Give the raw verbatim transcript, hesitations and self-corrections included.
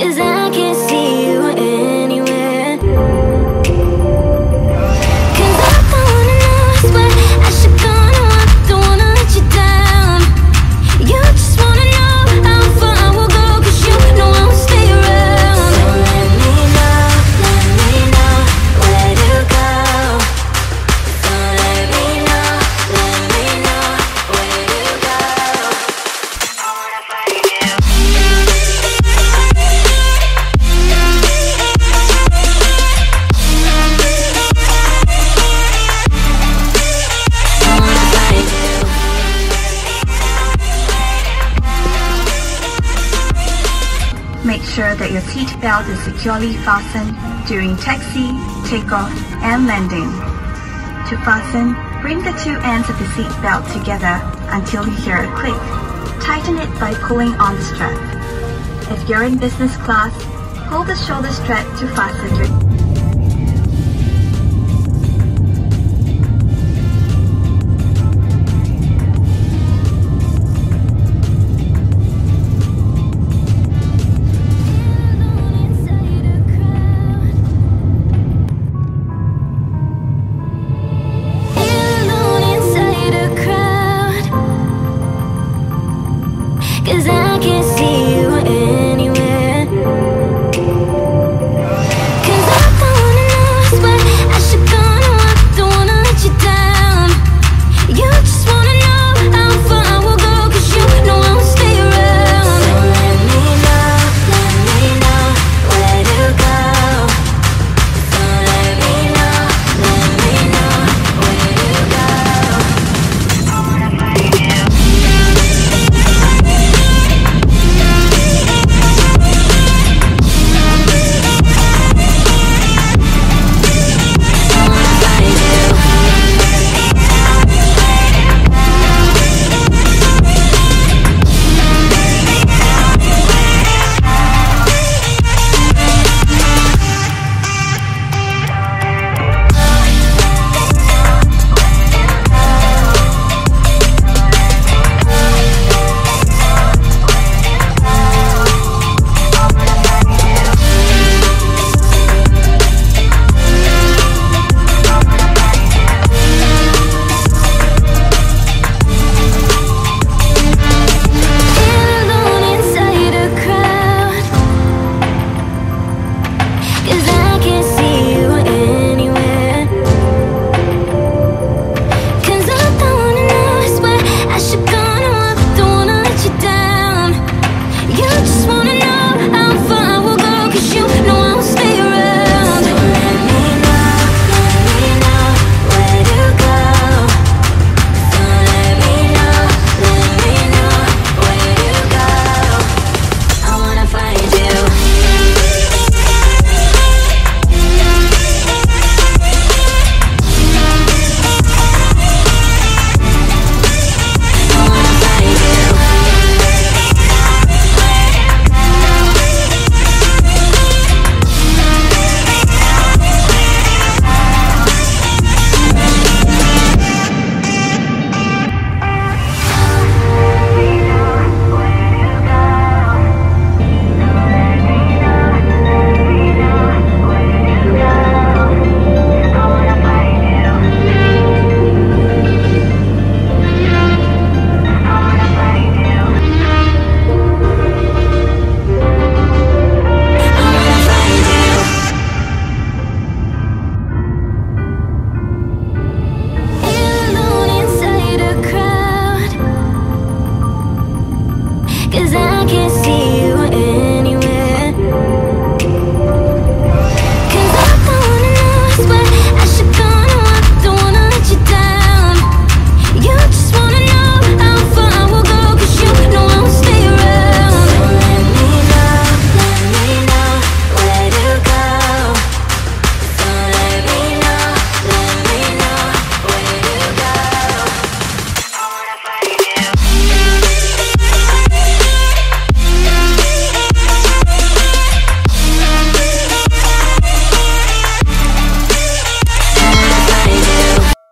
'cause I can't see you anywhere. 'Cause I don't wanna know, I swear I should go on a walk, don't wanna let you down. You just wanna know how far I will go, 'cause you know I won't stay around. So let me know, let me know where to go. So let me know, let me know where to go. I wanna find you. Make sure that your seat belt is securely fastened during taxi, takeoff, and landing. To fasten, bring the two ends of the seat belt together until you hear a click. Tighten it by pulling on the strap. If you're in business class, hold the shoulder strap to fasten your